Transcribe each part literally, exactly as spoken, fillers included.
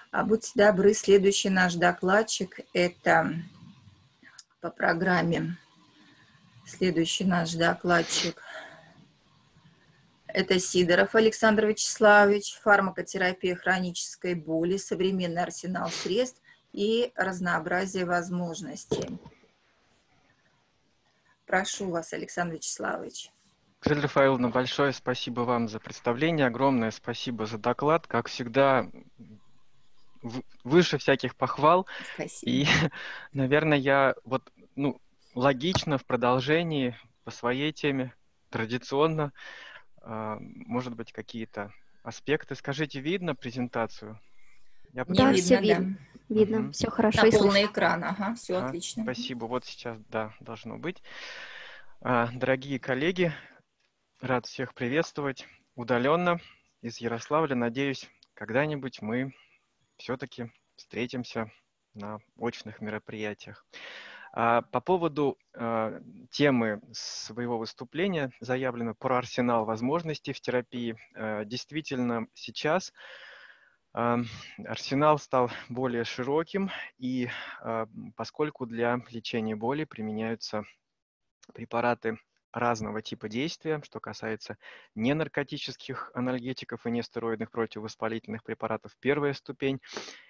А будьте добры, следующий наш докладчик – это по программе. Следующий наш докладчик – это Сидоров Александр Вячеславович, фармакотерапия хронической боли, современный арсенал средств и разнообразие возможностей. Прошу вас, Александр Вячеславович. Ксения Рафаиловна, большое спасибо вам за представление, огромное спасибо за доклад. Как всегда, выше всяких похвал. Спасибо. И, наверное, я вот, ну, логично в продолжении по своей теме, традиционно, может быть, какие-то аспекты. Скажите, видно презентацию? Я Не Да, пытаюсь... все видно, видно. да. Видно, Угу. все хорошо На и полный слышно. экран, ага, все Ага, отлично. спасибо, вот сейчас, да, должно быть. Дорогие коллеги, рад всех приветствовать удаленно из Ярославля. Надеюсь, когда-нибудь мы все-таки встретимся на очных мероприятиях. По поводу э, темы своего выступления, заявлено про арсенал возможностей в терапии. Э, действительно, сейчас э, арсенал стал более широким, и э, поскольку для лечения боли применяются препараты разного типа действия, что касается ненаркотических анальгетиков и нестероидных противовоспалительных препаратов, первая ступень.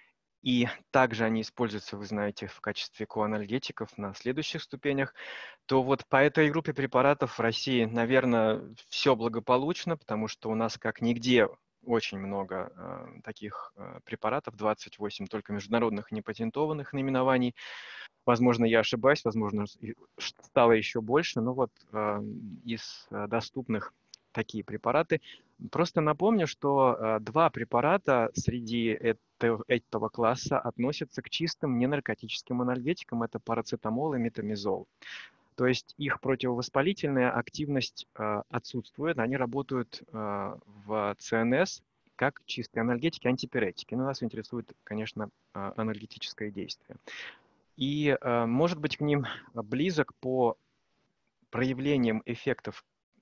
И также они используются, вы знаете, в качестве коанальгетиков на следующих ступенях, то вот по этой группе препаратов в России, наверное, все благополучно, потому что у нас как нигде очень много э, таких э, препаратов, двадцать восемь только международных непатентованных наименований. Возможно, я ошибаюсь, возможно, стало еще больше, но вот э, из э, доступных такие препараты. Просто напомню, что э, два препарата среди этого, этого класса относятся к чистым ненаркотическим анальгетикам. Это парацетамол и метамизол. То есть их противовоспалительная активность э, отсутствует. Они работают э, в ЦНС как чистые анальгетики, антипиретики. Но нас интересует, конечно, э, анальгетическое действие. И э, может быть к ним близок по проявлениям эффектов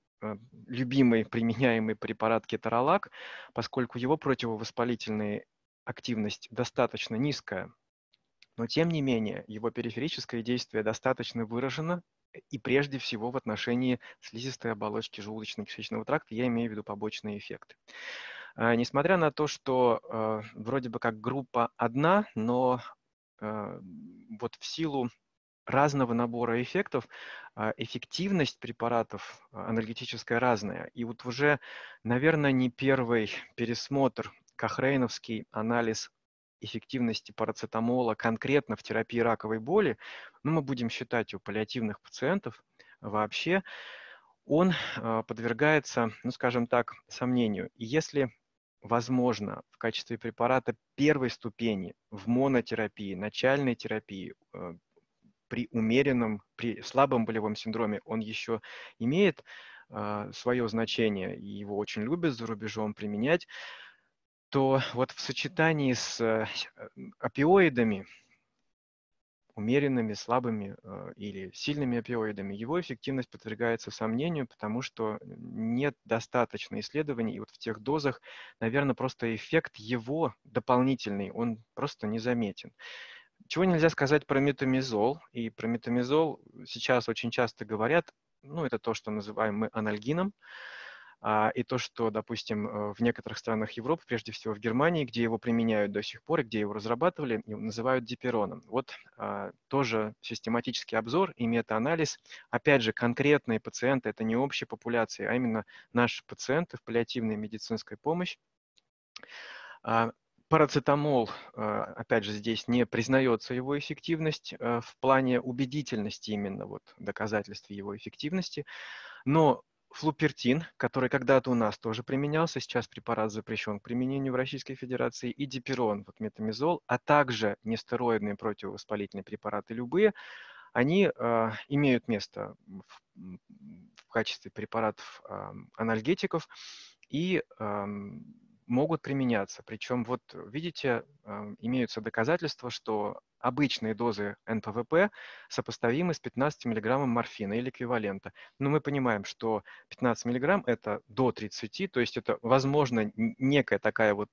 любимый применяемый препарат кеторолак, поскольку его противовоспалительная активность достаточно низкая, но тем не менее его периферическое действие достаточно выражено, и прежде всего в отношении слизистой оболочки желудочно-кишечного тракта, я имею в виду побочные эффекты. Несмотря на то, что э, вроде бы как группа одна, но э, вот в силу разного набора эффектов, эффективность препаратов анальгетическая разная. И вот уже, наверное, не первый пересмотр, кохрейновский анализ эффективности парацетамола конкретно в терапии раковой боли, ну, мы будем считать у паллиативных пациентов вообще, он подвергается, ну, скажем так, сомнению. И если возможно в качестве препарата первой ступени в монотерапии, начальной терапии, при умеренном, при слабом болевом синдроме он еще имеет э, свое значение, и его очень любят за рубежом применять, то вот в сочетании с э, опиоидами, умеренными, слабыми э, или сильными опиоидами, его эффективность подвергается сомнению, потому что нет достаточно исследований, и вот в тех дозах, наверное, просто эффект его дополнительный, он просто незаметен. Чего нельзя сказать про метамизол, и про метамизол сейчас очень часто говорят, ну, это то, что называем мы анальгином, а, и то, что, допустим, в некоторых странах Европы, прежде всего в Германии, где его применяют до сих пор, и где его разрабатывали, его называют дипероном. Вот а, тоже систематический обзор и метаанализ. Опять же, конкретные пациенты, это не общая популяция, а именно наши пациенты в паллиативной медицинской помощи. Парацетамол, опять же, здесь не признается его эффективность в плане убедительности именно вот доказательств его эффективности, но флупертин, который когда-то у нас тоже применялся, сейчас препарат запрещен к применению в Российской Федерации, и диперон, вот метамизол, а также нестероидные противовоспалительные препараты любые, они э, имеют место в, в качестве препаратов э, анальгетиков, и э, могут применяться. Причем, вот видите, имеются доказательства, что обычные дозы эн пэ вэ пэ сопоставимы с пятнадцатью миллиграммом морфина или эквивалента. Но мы понимаем, что пятнадцать миллиграмм – это до тридцати, то есть это, возможно, некая такая вот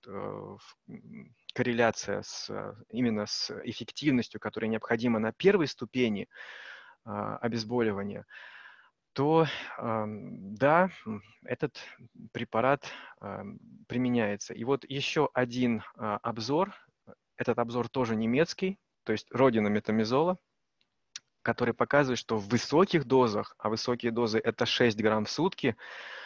корреляция с, именно с эффективностью, которая необходима на первой ступени обезболивания, то да, этот препарат применяется. И вот еще один обзор, этот обзор тоже немецкий, то есть родина метамизола, который показывает, что в высоких дозах, а высокие дозы это шесть грамм в сутки,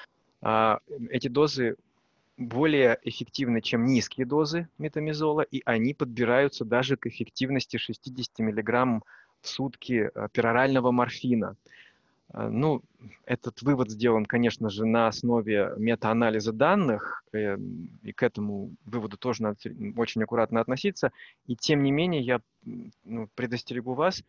эти дозы более эффективны, чем низкие дозы метамизола, и они подбираются даже к эффективности шестидесяти миллиграмм в сутки перорального морфина. Ну, этот вывод сделан, конечно же, на основе метаанализа данных, и к этому выводу тоже надо очень аккуратно относиться. И тем не менее, я ну, предостерегу вас.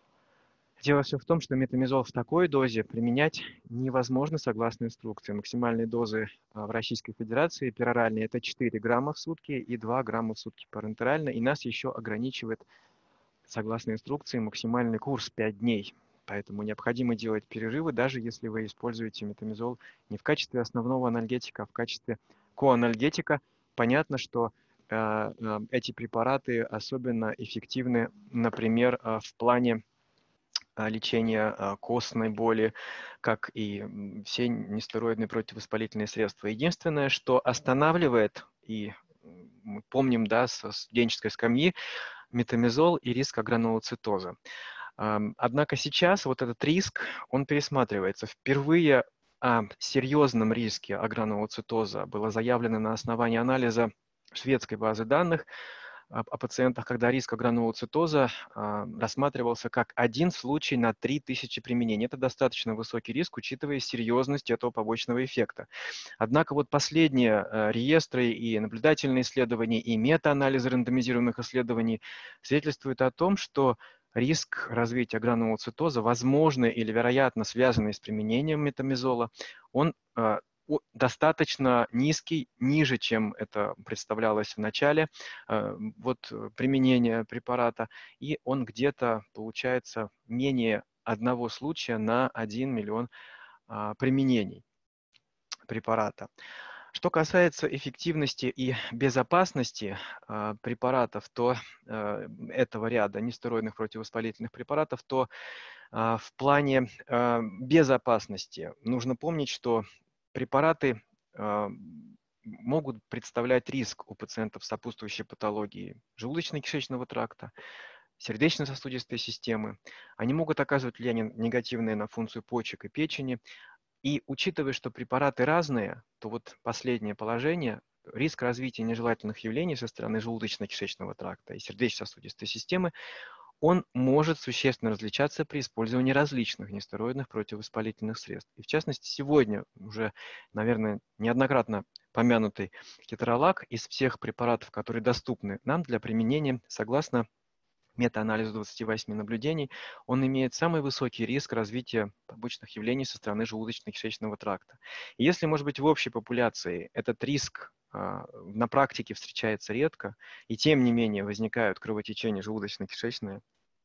Дело все в том, что метамизол в такой дозе применять невозможно согласно инструкции. Максимальные дозы в Российской Федерации пероральные – это четыре грамма в сутки и два грамма в сутки парентерально. И нас еще ограничивает, согласно инструкции, максимальный курс пять дней. Поэтому необходимо делать перерывы, даже если вы используете метамизол не в качестве основного анальгетика, а в качестве коанальгетика. Понятно, что э, э, эти препараты особенно эффективны, например, э, в плане э, лечения э, костной боли, как и все нестероидные противовоспалительные средства. Единственное, что останавливает, и мы помним, да, со студенческой скамьи, метамизол и риск агранулоцитоза. Однако сейчас вот этот риск, он пересматривается. Впервые о серьезном риске агранулоцитоза было заявлено на основании анализа шведской базы данных о пациентах, когда риск агранулоцитоза рассматривался как один случай на три тысячи применений. Это достаточно высокий риск, учитывая серьезность этого побочного эффекта. Однако вот последние реестры и наблюдательные исследования, и метаанализы рандомизированных исследований свидетельствуют о том, что риск развития гранулоцитоза, возможно или вероятно связанный с применением метамизола, он э, достаточно низкий, ниже, чем это представлялось в начале э, вот, применения препарата, и он где-то получается менее одного случая на один миллион э, применений препарата. Что касается эффективности и безопасности э, препаратов, то э, этого ряда нестероидных противовоспалительных препаратов, то э, в плане э, безопасности нужно помнить, что препараты э, могут представлять риск у пациентов с сопутствующей патологией желудочно-кишечного тракта, сердечно-сосудистой системы. Они могут оказывать влияние негативное на функцию почек и печени. И учитывая, что препараты разные, то вот последнее положение, риск развития нежелательных явлений со стороны желудочно-кишечного тракта и сердечно-сосудистой системы, он может существенно различаться при использовании различных нестероидных противовоспалительных средств. И в частности, сегодня уже, наверное, неоднократно помянутый кеторолак из всех препаратов, которые доступны нам для применения, согласно метаанализу двадцати восьми наблюдений, он имеет самый высокий риск развития побочных явлений со стороны желудочно-кишечного тракта. И если, может быть, в общей популяции этот риск а, на практике встречается редко, и тем не менее возникают кровотечения желудочно-кишечные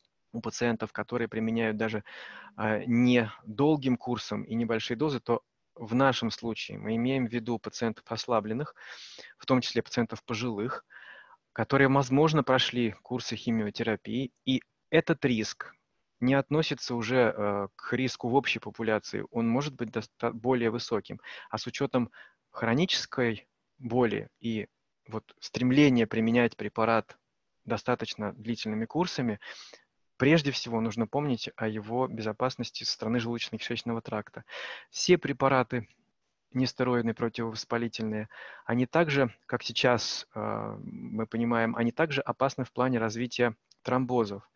у пациентов, которые применяют даже а, не долгим курсом и небольшие дозы, то в нашем случае мы имеем в виду пациентов ослабленных, в том числе пациентов пожилых, которые, возможно, прошли курсы химиотерапии, и этот риск не относится уже э, к риску в общей популяции, он может быть более высоким. А с учетом хронической боли и вот стремления применять препарат достаточно длительными курсами, прежде всего нужно помнить о его безопасности со стороны желудочно-кишечного тракта. Все препараты нестероидные противовоспалительные, они также, как сейчас э, мы понимаем, они также опасны в плане развития тромбозов.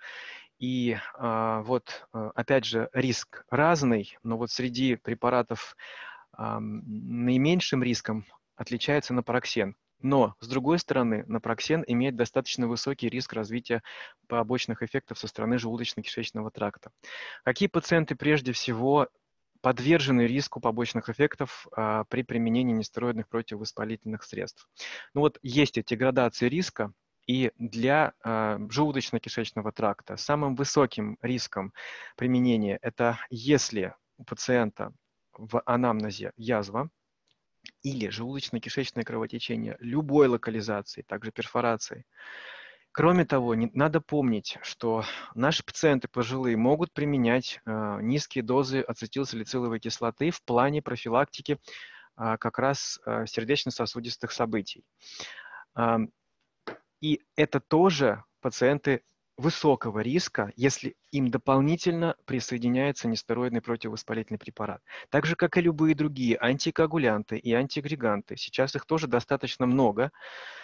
И э, вот, э, опять же, риск разный, но вот среди препаратов э, наименьшим риском отличается напроксен. Но, с другой стороны, напроксен имеет достаточно высокий риск развития побочных эффектов со стороны желудочно-кишечного тракта. Какие пациенты прежде всего подвержены риску побочных эффектов а, при применении нестероидных противовоспалительных средств. Ну вот есть эти градации риска, и для а, желудочно-кишечного тракта самым высоким риском применения это если у пациента в анамнезе язва или желудочно-кишечное кровотечение любой локализации, также перфорации. Кроме того, не, надо помнить, что наши пациенты пожилые могут применять э, низкие дозы ацетилсалициловой кислоты в плане профилактики э, как раз э, сердечно-сосудистых событий. Э, и это тоже пациенты высокого риска, если им дополнительно присоединяется нестероидный противовоспалительный препарат. Так же, как и любые другие антикоагулянты и антиагреганты. Сейчас их тоже достаточно много.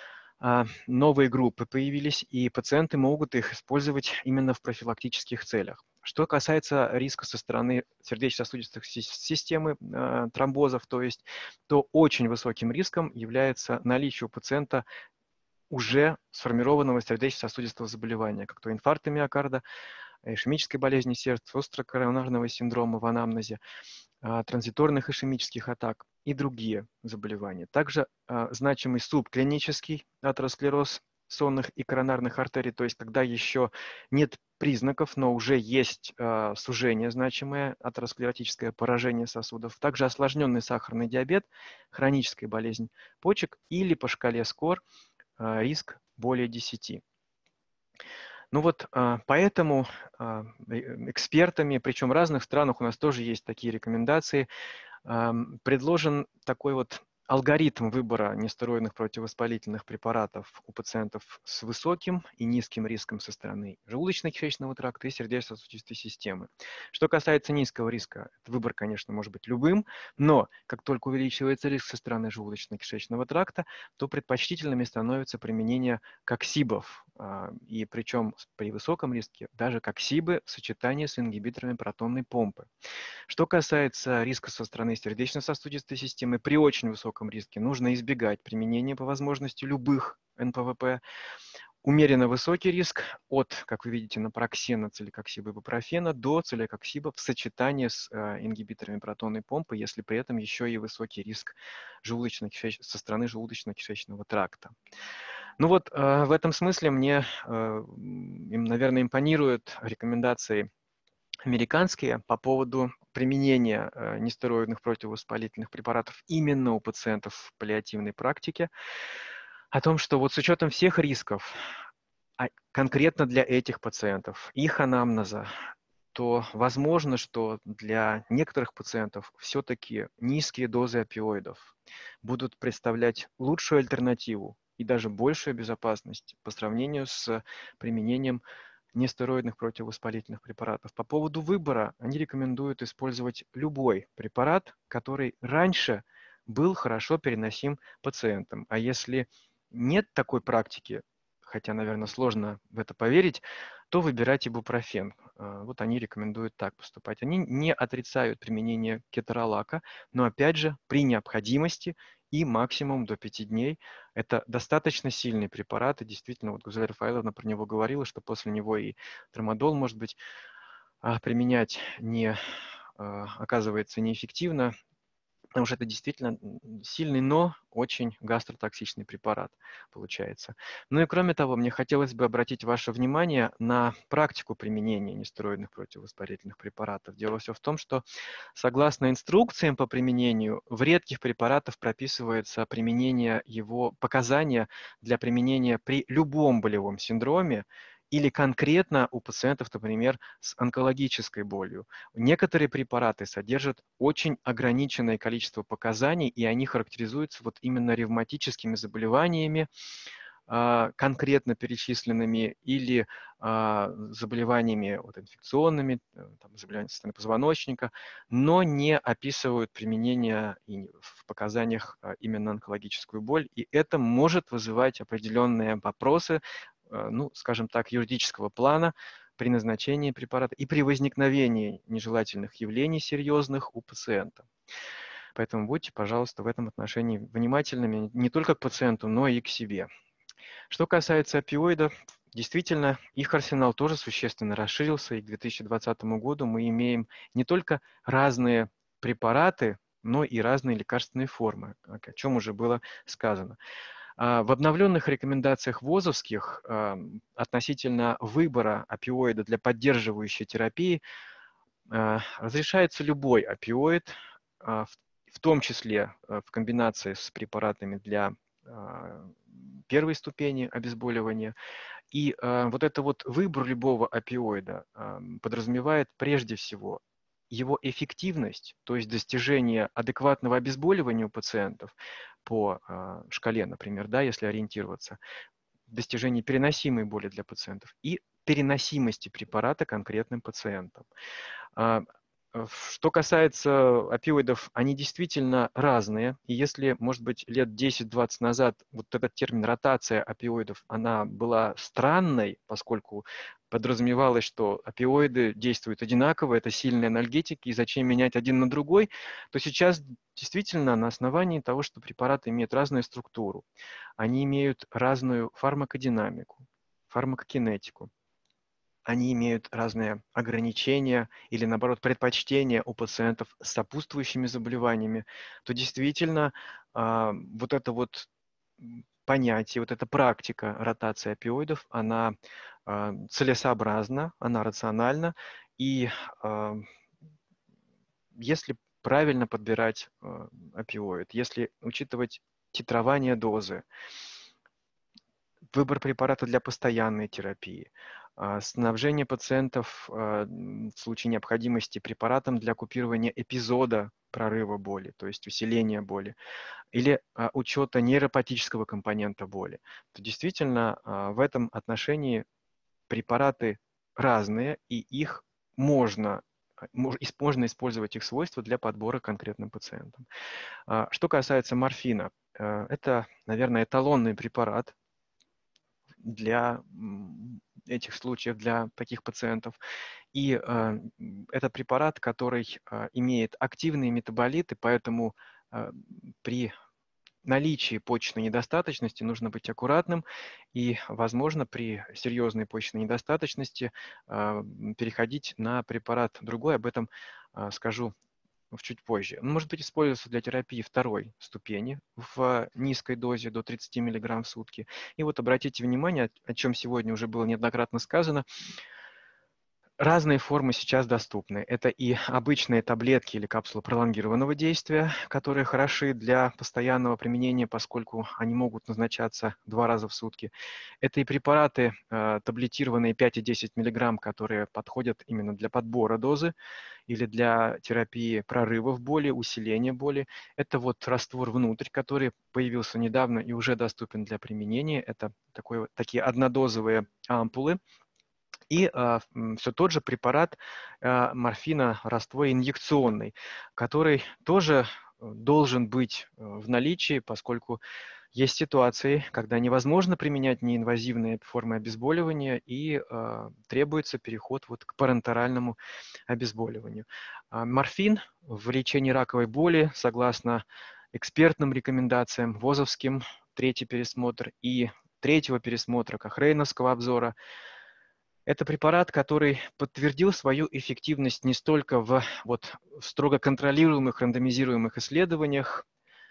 Новые группы появились, и пациенты могут их использовать именно в профилактических целях. Что касается риска со стороны сердечно-сосудистой системы, э, тромбозов, то есть, то очень высоким риском является наличие у пациента уже сформированного сердечно-сосудистого заболевания, как то инфаркта миокарда, ишемической болезни сердца, острокоронарного синдрома в анамнезе, транзиторных ишемических атак и другие заболевания. Также а, значимый субклинический атеросклероз сонных и коронарных артерий, то есть когда еще нет признаков, но уже есть а, сужение значимое, атеросклеротическое поражение сосудов. Также осложненный сахарный диабет, хроническая болезнь почек или по шкале скор а, риск более десяти. Ну вот поэтому экспертами, причем в разных странах у нас тоже есть такие рекомендации, предложен такой вот алгоритм выбора нестероидных противовоспалительных препаратов у пациентов с высоким и низким риском со стороны желудочно-кишечного тракта и сердечно-сосудистой системы. Что касается низкого риска, выбор, конечно, может быть любым, но как только увеличивается риск со стороны желудочно-кишечного тракта, то предпочтительными становится применение коксибов, и причем при высоком риске даже коксибы в сочетании с ингибиторами протонной помпы. Что касается риска со стороны сердечно-сосудистой системы, при очень высоком риске нужно избегать применения по возможности любых эн пэ вэ пэ. Умеренно высокий риск от, как вы видите, напроксена, циликоксиба, ибупрофена до циликоксиба в сочетании с э, ингибиторами протонной помпы, если при этом еще и высокий риск желудочно-кишеч... со стороны желудочно-кишечного тракта. Ну вот э, в этом смысле мне, э, им, наверное, импонируют рекомендации американские по поводу применения э, нестероидных противовоспалительных препаратов именно у пациентов в паллиативной практике, о том, что вот с учетом всех рисков, а конкретно для этих пациентов, их анамнеза, то возможно, что для некоторых пациентов все-таки низкие дозы опиоидов будут представлять лучшую альтернативу и даже большую безопасность по сравнению с применением нестероидных противовоспалительных препаратов. По поводу выбора они рекомендуют использовать любой препарат, который раньше был хорошо переносим пациентам. А если нет такой практики, хотя, наверное, сложно в это поверить, то выбирать ибупрофен. Вот они рекомендуют так поступать. Они не отрицают применение кеторолака, но, опять же, при необходимости и максимум до пяти дней. Это достаточно сильный препарат, и действительно, вот Гузель Рафаэловна про него говорила, что после него и трамадол, может быть, применять не оказывается неэффективно, потому что это действительно сильный, но очень гастротоксичный препарат получается. Ну и кроме того, мне хотелось бы обратить ваше внимание на практику применения нестероидных противовоспалительных препаратов. Дело все в том, что согласно инструкциям по применению, в редких препаратах прописывается применение его показания для применения при любом болевом синдроме, или конкретно у пациентов, например, с онкологической болью. Некоторые препараты содержат очень ограниченное количество показаний, и они характеризуются вот именно ревматическими заболеваниями, конкретно перечисленными, или заболеваниями вот, инфекционными, там, заболеваниями со стороны позвоночника, но не описывают применение в показаниях именно онкологическую боль, и это может вызывать определенные вопросы, ну, скажем так, юридического плана при назначении препарата и при возникновении нежелательных явлений серьезных у пациента. Поэтому будьте, пожалуйста, в этом отношении внимательными не только к пациенту, но и к себе. Что касается опиоидов, действительно, их арсенал тоже существенно расширился, и к две тысячи двадцатому году мы имеем не только разные препараты, но и разные лекарственные формы, о чем уже было сказано. В обновленных рекомендациях ВОЗовских относительно выбора опиоида для поддерживающей терапии разрешается любой опиоид, в том числе в комбинации с препаратами для первой ступени обезболивания. И вот это вот выбор любого опиоида подразумевает прежде всего его эффективность, то есть достижение адекватного обезболивания у пациентов по э, шкале, например, да, если ориентироваться, достижение переносимой боли для пациентов и переносимости препарата конкретным пациентам. А, что касается опиоидов, они действительно разные. И если, может быть, лет десять-двадцать назад вот этот термин ротация опиоидов, она была странной, поскольку подразумевалось, что опиоиды действуют одинаково, это сильные анальгетики, и зачем менять один на другой, то сейчас действительно на основании того, что препараты имеют разную структуру, они имеют разную фармакодинамику, фармакокинетику, они имеют разные ограничения или, наоборот, предпочтения у пациентов с сопутствующими заболеваниями, то действительно э, вот это вот понятие, вот эта практика ротации опиоидов, она э, целесообразна, она рациональна, и э, если правильно подбирать э, опиоид, если учитывать титрование дозы, выбор препарата для постоянной терапии, снабжение пациентов в случае необходимости препаратом для купирования эпизода прорыва боли, то есть усиления боли, или учета нейропатического компонента боли, то действительно в этом отношении препараты разные, и их можно, можно использовать их свойства для подбора конкретным пациентам. Что касается морфина, это, наверное, эталонный препарат для этих случаев, для таких пациентов. И э, это препарат, который э, имеет активные метаболиты, поэтому э, при наличии почечной недостаточности нужно быть аккуратным и, возможно, при серьезной почечной недостаточности э, переходить на препарат другой. Об этом э, скажу чуть позже. Он может быть использоваться для терапии второй ступени в низкой дозе до тридцати миллиграмм в сутки. И вот обратите внимание, о чем сегодня уже было неоднократно сказано, разные формы сейчас доступны. Это и обычные таблетки или капсулы пролонгированного действия, которые хороши для постоянного применения, поскольку они могут назначаться два раза в сутки. Это и препараты, э, таблетированные пять и десять миллиграмм, которые подходят именно для подбора дозы или для терапии прорывов боли, усиления боли. Это вот раствор внутрь, который появился недавно и уже доступен для применения. Это такой, такие однодозовые ампулы. И э, все тот же препарат э, морфина раствор инъекционный, который тоже должен быть в наличии, поскольку есть ситуации, когда невозможно применять неинвазивные формы обезболивания и э, требуется переход вот к парентеральному обезболиванию. А морфин в лечении раковой боли, согласно экспертным рекомендациям ВОЗовским, третий пересмотр и третьего пересмотра Кохрейновского обзора, это препарат, который подтвердил свою эффективность не столько в вот, строго контролируемых, рандомизируемых исследованиях,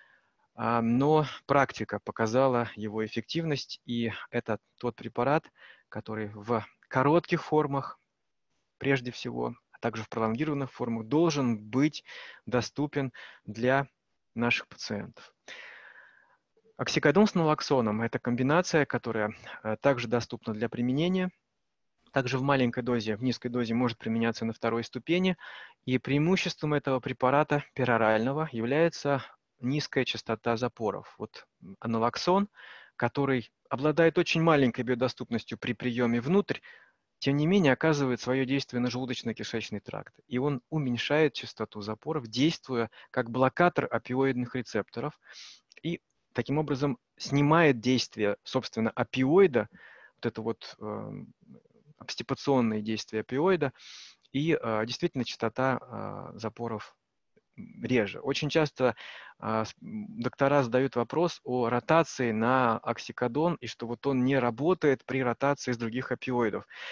но практика показала его эффективность, и это тот препарат, который в коротких формах, прежде всего, а также в пролонгированных формах, должен быть доступен для наших пациентов. Оксикодон с налоксоном – это комбинация, которая также доступна для применения. Также в маленькой дозе, в низкой дозе может применяться на второй ступени. И преимуществом этого препарата перорального является низкая частота запоров. Вот аналоксон, который обладает очень маленькой биодоступностью при приеме внутрь, тем не менее оказывает свое действие на желудочно-кишечный тракт. И он уменьшает частоту запоров, действуя как блокатор опиоидных рецепторов. И таким образом снимает действие, собственно, опиоида, вот это вот э, обстипационные действия опиоида, и э, действительно частота э, запоров реже. Очень часто э, доктора задают вопрос о ротации на оксикодон, и что вот он не работает при ротации с других опиоидов.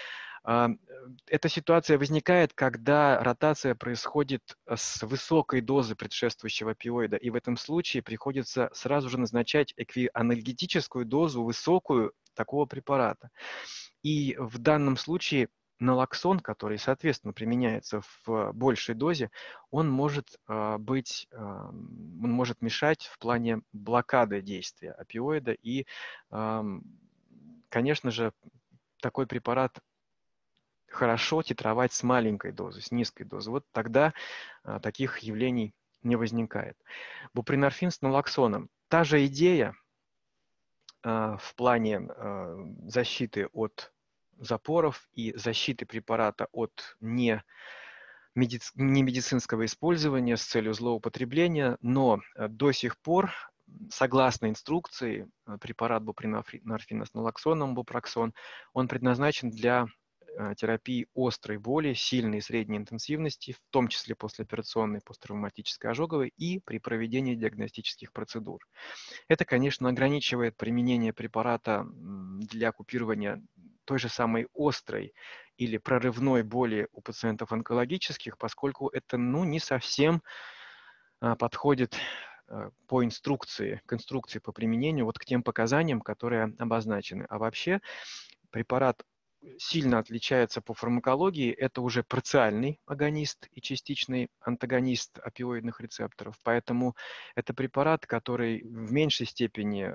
Эта ситуация возникает, когда ротация происходит с высокой дозы предшествующего опиоида, и в этом случае приходится сразу же назначать эквианальгетическую дозу, высокую, такого препарата. И в данном случае налоксон, который, соответственно, применяется в большей дозе, он может быть, он может мешать в плане блокады действия опиоида. И, конечно же, такой препарат хорошо титровать с маленькой дозы, с низкой дозы. Вот тогда а, таких явлений не возникает. Бупринорфин с налоксоном. Та же идея а, в плане а, защиты от запоров и защиты препарата от не, медици... не медицинского использования с целью злоупотребления, но до сих пор, согласно инструкции, препарат бупринорфина с налоксоном, бупроксон, он предназначен для терапии острой боли, сильной и средней интенсивности, в том числе послеоперационной, посттравматической ожоговой и при проведении диагностических процедур. Это, конечно, ограничивает применение препарата для купирования той же самой острой или прорывной боли у пациентов онкологических, поскольку это ну, не совсем подходит по инструкции, к инструкции по применению, вот к тем показаниям, которые обозначены. А вообще препарат сильно отличается по фармакологии. Это уже парциальный агонист и частичный антагонист опиоидных рецепторов. Поэтому это препарат, который в меньшей степени,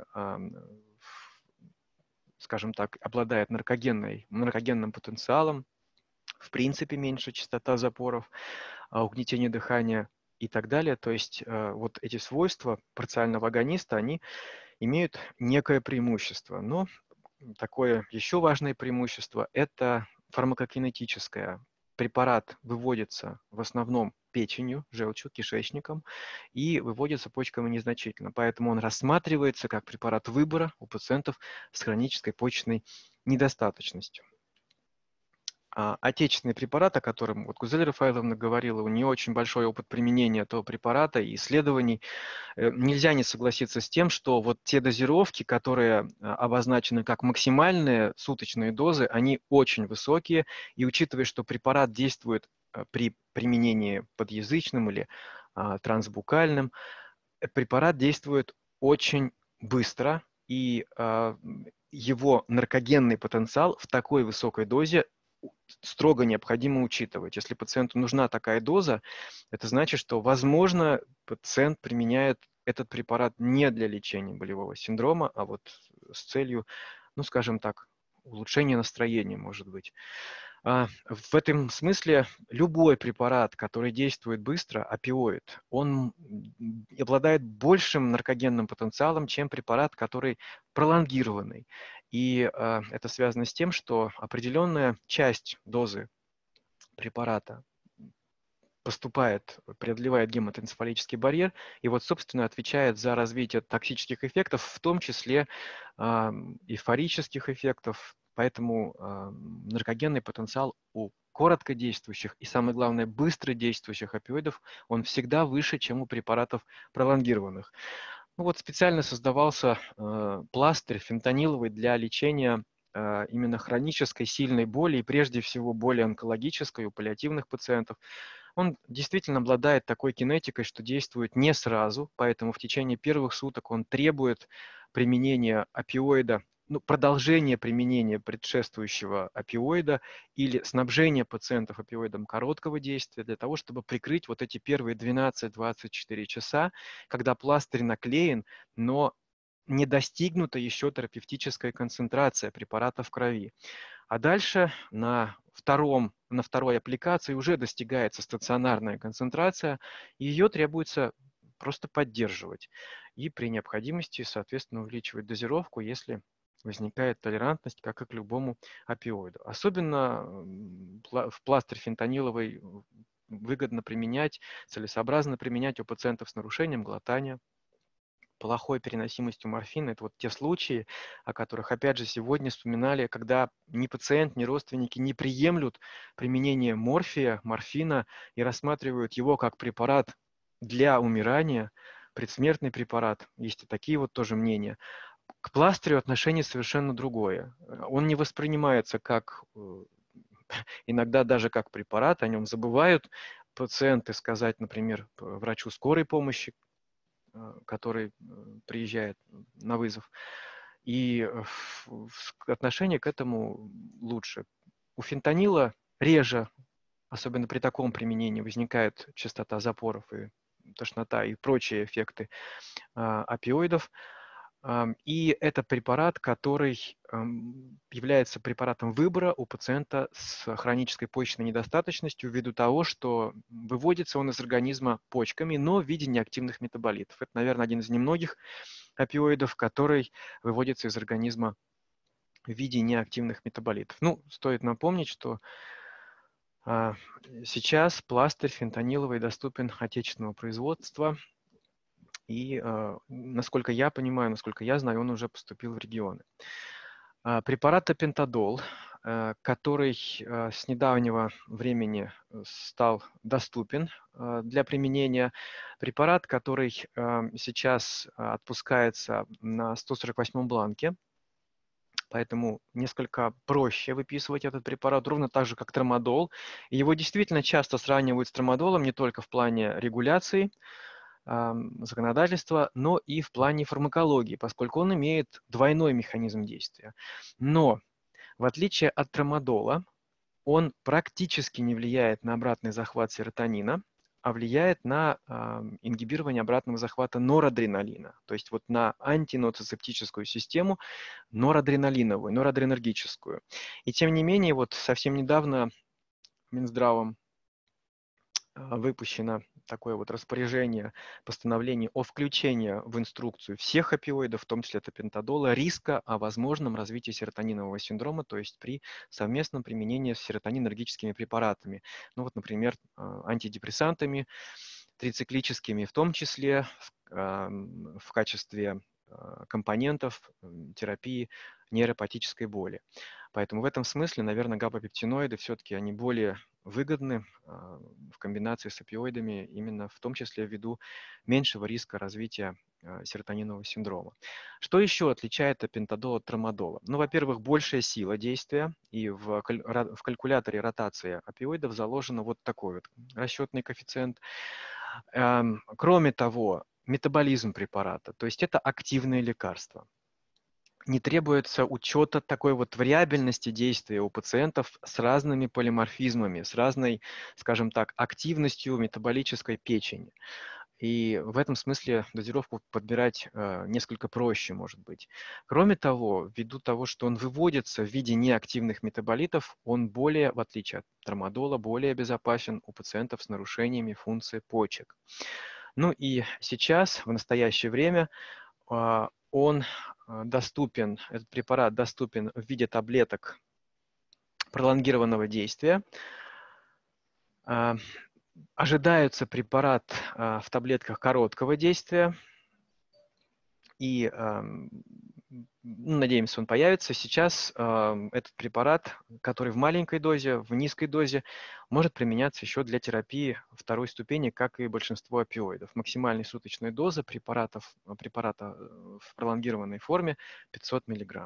скажем так, обладает наркогенной, наркогенным потенциалом. В принципе, меньше частота запоров, угнетение дыхания и так далее. То есть вот эти свойства парциального агониста, они имеют некое преимущество. Но такое еще важное преимущество – это фармакокинетическое. Препарат выводится в основном печенью, желчью, кишечником и выводится почками незначительно. Поэтому он рассматривается как препарат выбора у пациентов с хронической почечной недостаточностью. А отечественный препарат, о котором вот Гузель Рафаэловна говорила, у нее очень большой опыт применения этого препарата и исследований. Нельзя не согласиться с тем, что вот те дозировки, которые обозначены как максимальные суточные дозы, они очень высокие. И учитывая, что препарат действует при применении подъязычным или а, трансбукальным, препарат действует очень быстро, и а, его наркогенный потенциал в такой высокой дозе строго необходимо учитывать. Если пациенту нужна такая доза, это значит, что, возможно, пациент применяет этот препарат не для лечения болевого синдрома, а вот с целью, ну, скажем так, улучшения настроения, может быть. В этом смысле любой препарат, который действует быстро, опиоид, он обладает большим наркогенным потенциалом, чем препарат, который пролонгированный. И э, это связано с тем, что определенная часть дозы препарата поступает, преодолевает гематоэнцефалический барьер, и вот, собственно, отвечает за развитие токсических эффектов, в том числе э, эйфорических эффектов. Поэтому э, наркогенный потенциал у короткодействующих и, самое главное, быстродействующих опиоидов, он всегда выше, чем у препаратов пролонгированных. Ну вот специально создавался э, пластырь фентаниловый для лечения э, именно хронической сильной боли, и прежде всего боли онкологической у паллиативных пациентов. Он действительно обладает такой кинетикой, что действует не сразу, поэтому в течение первых суток он требует применения опиоида, ну, продолжение применения предшествующего опиоида или снабжение пациентов опиоидом короткого действия для того, чтобы прикрыть вот эти первые двенадцать-двадцать четыре часа, когда пластырь наклеен, но не достигнута еще терапевтическая концентрация препарата в крови. А дальше на, втором, на второй аппликации уже достигается стационарная концентрация, и ее требуется просто поддерживать. И при необходимости, соответственно, увеличивать дозировку, если возникает толерантность, как и к любому опиоиду. Особенно в пластырь фентаниловый выгодно применять, целесообразно применять у пациентов с нарушением глотания, плохой переносимостью морфина. Это вот те случаи, о которых, опять же, сегодня вспоминали, когда ни пациент, ни родственники не приемлют применение морфия, морфина и рассматривают его как препарат для умирания, предсмертный препарат. Есть и такие вот тоже мнения. К пластырю отношение совершенно другое. Он не воспринимается как иногда даже как препарат, о нем забывают пациенты сказать, например, врачу скорой помощи, который приезжает на вызов. И отношение к этому лучше. У фентанила реже, особенно при таком применении, возникает частота запоров и тошнота и прочие эффекты опиоидов. И это препарат, который является препаратом выбора у пациента с хронической почечной недостаточностью ввиду того, что выводится он из организма почками, но в виде неактивных метаболитов. Это, наверное, один из немногих опиоидов, который выводится из организма в виде неактивных метаболитов. Ну, стоит напомнить, что а, сейчас пластырь фентаниловый доступен отечественного производства. И, насколько я понимаю, насколько я знаю, он уже поступил в регионы. Препарат топентадол, который с недавнего времени стал доступен для применения. Препарат, который сейчас отпускается на сто сорок восьмом бланке, поэтому несколько проще выписывать этот препарат, ровно так же, как трамадол. И его действительно часто сравнивают с трамадолом не только в плане регуляции законодательства, но и в плане фармакологии, поскольку он имеет двойной механизм действия. Но, в отличие от трамадола, он практически не влияет на обратный захват серотонина, а влияет на э, ингибирование обратного захвата норадреналина, то есть вот на антиноцицептическую систему норадреналиновую, норадренергическую. И тем не менее, вот совсем недавно Минздравом выпущено такое вот распоряжение, постановление о включении в инструкцию всех опиоидов, в том числе топентадола, риска о возможном развитии серотонинового синдрома, то есть при совместном применении с серотонинергическими препаратами. Ну вот, например, антидепрессантами, трициклическими, в том числе в качестве компонентов терапии нейропатической боли. Поэтому в этом смысле, наверное, габапептиноиды все-таки они более выгодны в комбинации с опиоидами, именно в том числе ввиду меньшего риска развития серотонинового синдрома. Что еще отличает топентадол от трамадола? Ну, во-первых, большая сила действия, и в, в калькуляторе ротации опиоидов заложено вот такой вот расчетный коэффициент. Кроме того, метаболизм препарата, то есть это активное лекарство. Не требуется учета такой вот вариабельности действия у пациентов с разными полиморфизмами, с разной, скажем так, активностью метаболической печени. И в этом смысле дозировку подбирать э, несколько проще, может быть. Кроме того, ввиду того, что он выводится в виде неактивных метаболитов, он более, в отличие от трамадола, более безопасен у пациентов с нарушениями функции почек. Ну и сейчас, в настоящее время, э, он доступен, этот препарат доступен в виде таблеток пролонгированного действия. Ожидается препарат в таблетках короткого действия. И надеемся, он появится. Сейчас этот препарат, который в маленькой дозе, в низкой дозе, может применяться еще для терапии второй ступени, как и большинство опиоидов. Максимальная суточная доза препаратов, препарата в пролонгированной форме пятьсот миллиграмм.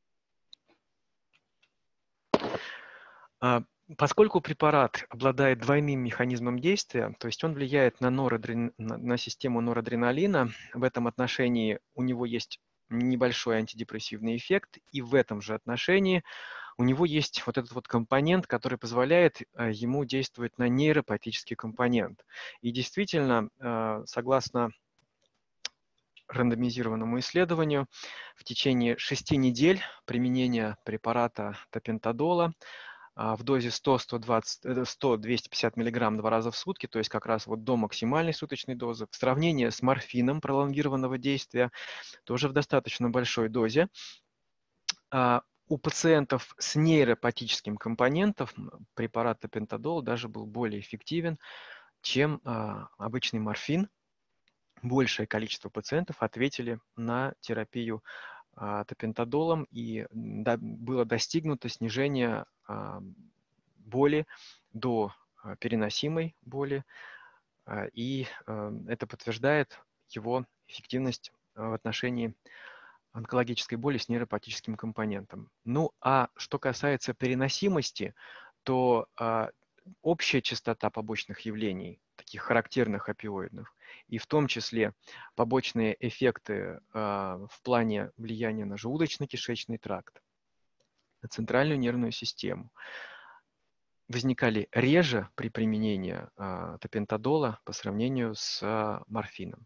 Поскольку препарат обладает двойным механизмом действия, то есть он влияет на, норадре... на систему норадреналина, в этом отношении у него есть небольшой антидепрессивный эффект, и в этом же отношении у него есть вот этот вот компонент, который позволяет ему действовать на нейропатический компонент. И действительно, согласно рандомизированному исследованию, в течение шести недель применения препарата топентадола в дозе сто — сто двадцать — сто — двести пятьдесят миллиграмм два раза в сутки, то есть как раз вот до максимальной суточной дозы, в сравнении с морфином пролонгированного действия, тоже в достаточно большой дозе, у пациентов с нейропатическим компонентом препарат топентадол даже был более эффективен, чем обычный морфин. Большее количество пациентов ответили на терапию топентадолом, и было достигнуто снижение боли до переносимой боли, и это подтверждает его эффективность в отношении онкологической боли с нейропатическим компонентом. Ну, а что касается переносимости, то а, общая частота побочных явлений, таких характерных опиоидных, и в том числе побочные эффекты а, в плане влияния на желудочно-кишечный тракт, на центральную нервную систему, возникали реже при применении а, топентадола по сравнению с а, морфином.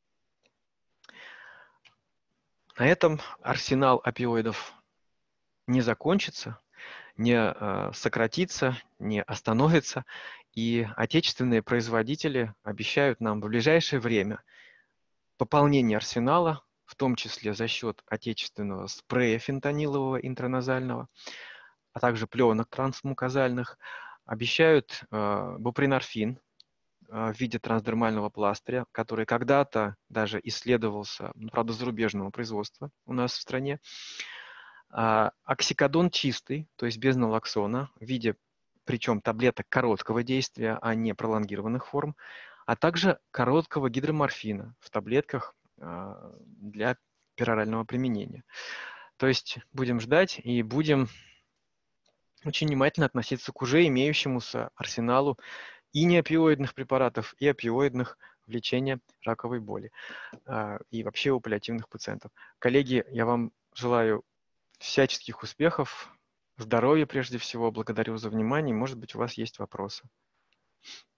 На этом арсенал опиоидов не закончится, не а, сократится, не остановится, и отечественные производители обещают нам в ближайшее время пополнение арсенала, в том числе за счет отечественного спрея фентанилового интраназального, а также пленок трансмукозальных. Обещают э, бупринорфин э, в виде трансдермального пластыря, который когда-то даже исследовался, ну, правда, зарубежного производства у нас в стране. А, оксикодон чистый, то есть без налоксона, в виде, причем таблеток короткого действия, а не пролонгированных форм, а также короткого гидроморфина в таблетках э, для перорального применения. То есть будем ждать и будем очень внимательно относиться к уже имеющемуся арсеналу и неопиоидных препаратов, и опиоидных в лечении раковой боли, и вообще у паллиативных пациентов. Коллеги, я вам желаю всяческих успехов, здоровья прежде всего, благодарю за внимание, может быть, у вас есть вопросы.